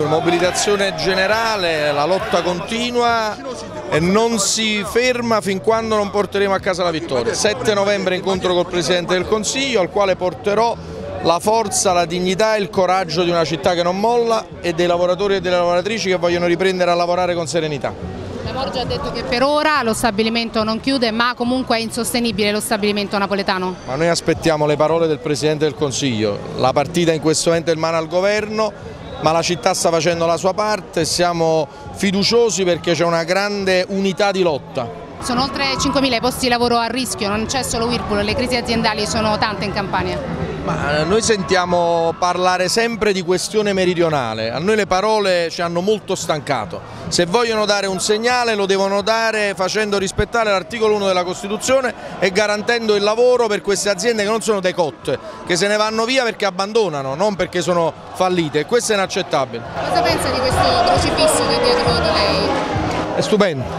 Mobilitazione generale, la lotta continua e non si ferma fin quando non porteremo a casa la vittoria. 7 novembre incontro col Presidente del Consiglio, al quale porterò la forza, la dignità e il coraggio di una città che non molla e dei lavoratori e delle lavoratrici che vogliono riprendere a lavorare con serenità. La Morgia ha detto che per ora lo stabilimento non chiude, ma comunque è insostenibile lo stabilimento napoletano. Ma noi aspettiamo le parole del Presidente del Consiglio. La partita in questo momento è in mano al governo, ma la città sta facendo la sua parte, siamo fiduciosi perché c'è una grande unità di lotta. Sono oltre 5.000 i posti di lavoro a rischio, non c'è solo Whirlpool, le crisi aziendali sono tante in Campania. Ma noi sentiamo parlare sempre di questione meridionale, a noi le parole ci hanno molto stancato. Se vogliono dare un segnale lo devono dare facendo rispettare l'articolo 1 della Costituzione e garantendo il lavoro per queste aziende che non sono decotte, che se ne vanno via perché abbandonano, non perché sono fallite, e questo è inaccettabile. Cosa pensa di questo crocifisso che è dietro di lei? È stupendo.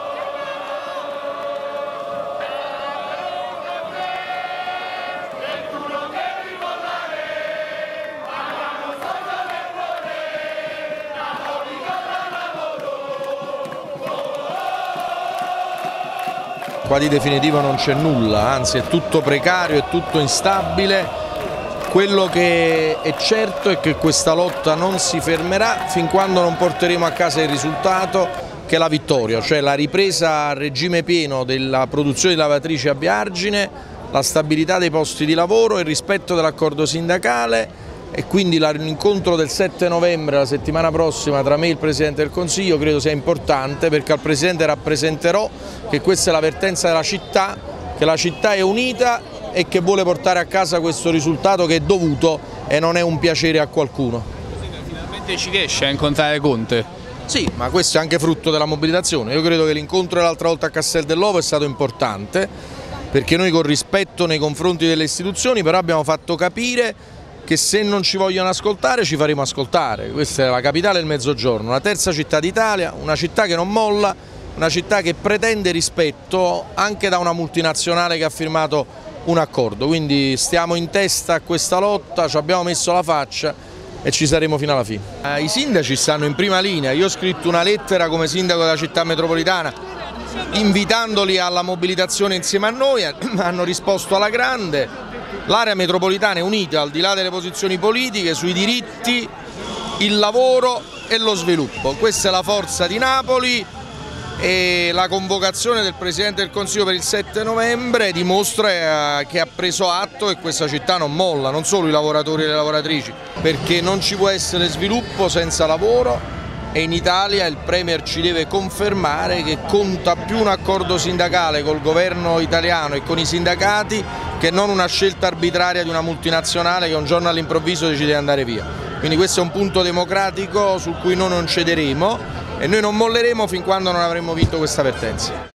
Qua di definitivo non c'è nulla, anzi è tutto precario, è tutto instabile. Quello che è certo è che questa lotta non si fermerà fin quando non porteremo a casa il risultato, che è la vittoria, cioè la ripresa a regime pieno della produzione di lavatrici a Biargine, la stabilità dei posti di lavoro, il rispetto dell'accordo sindacale. E quindi l'incontro del 7 novembre, la settimana prossima, tra me e il Presidente del Consiglio credo sia importante, perché al Presidente rappresenterò che questa è la vertenza della città, che la città è unita e che vuole portare a casa questo risultato che è dovuto e non è un piacere a qualcuno. Finalmente ci riesce a incontrare Conte? Sì, ma questo è anche frutto della mobilitazione. Io credo che l'incontro dell'altra volta a Castel dell'Ovo è stato importante, perché noi con rispetto nei confronti delle istituzioni però abbiamo fatto capire che se non ci vogliono ascoltare ci faremo ascoltare. Questa è la capitale del Mezzogiorno, la terza città d'Italia, una città che non molla, una città che pretende rispetto anche da una multinazionale che ha firmato un accordo, quindi stiamo in testa a questa lotta, ci abbiamo messo la faccia e ci saremo fino alla fine. I sindaci stanno in prima linea, io ho scritto una lettera come sindaco della città metropolitana invitandoli alla mobilitazione insieme a noi, hanno risposto alla grande. L'area metropolitana è unita al di là delle posizioni politiche sui diritti, il lavoro e lo sviluppo. Questa è la forza di Napoli e la convocazione del Presidente del Consiglio per il 7 novembre dimostra che ha preso atto che questa città non molla, non solo i lavoratori e le lavoratrici, perché non ci può essere sviluppo senza lavoro. E in Italia il Premier ci deve confermare che conta più un accordo sindacale col governo italiano e con i sindacati che non una scelta arbitraria di una multinazionale che un giorno all'improvviso decide di andare via. Quindi questo è un punto democratico su cui noi non cederemo e noi non molleremo fin quando non avremo vinto questa vertenza.